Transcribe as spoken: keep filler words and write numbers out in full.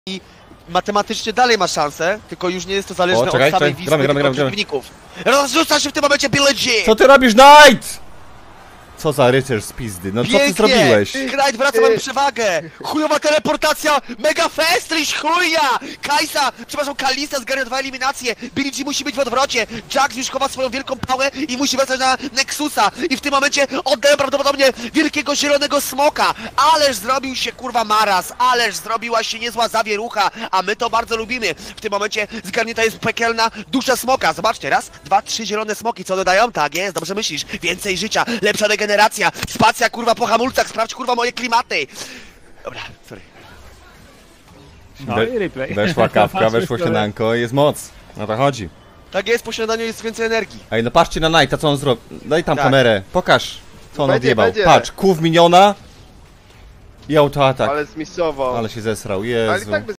i matematycznie dalej ma szansę, tylko już nie jest to zależne o, czekaj, od samej czekaj, wizji gramy, gramy, gramy, przeciwników. Rozrzuca się w tym momencie Billedzi! Co ty robisz, Knight? Co za rycerz z pizdy, no co ty Pięknie! zrobiłeś? Knight wraca, mamy przewagę! Chujowa teleportacja! Mega festryś, chuja! Kajsa, przepraszam, Kalista zgarnia dwa eliminacje! Billy G musi być w odwrocie! Jax już chowa swoją wielką pałę i musi wracać na Nexusa! I w tym momencie oddają prawdopodobnie wielkiego zielonego smoka! Ależ zrobił się kurwa maraz! Ależ zrobiła się niezła zawierucha! A my to bardzo lubimy! W tym momencie zgarnięta jest pekelna dusza smoka! Zobaczcie, raz, dwa, trzy zielone smoki, co dodają? Tak jest, dobrze myślisz! Więcej życia, lepsza regeneracja! Generacja, spacja kurwa po hamulcach, sprawdź kurwa moje klimaty! Dobra, sorry. No i replay. Weszła kawka, weszło śniadanko, jest moc. No to chodzi. Tak jest, po śniadaniu jest więcej energii. Ej, no patrzcie na Knighta, co on zrobił. Daj tam Tak. kamerę, pokaż, co on Będzie, odjebał. będzie. Patrz, kół miniona i autoatak. Ale zmisował. Ale się zesrał, Ale i Jezu. tak by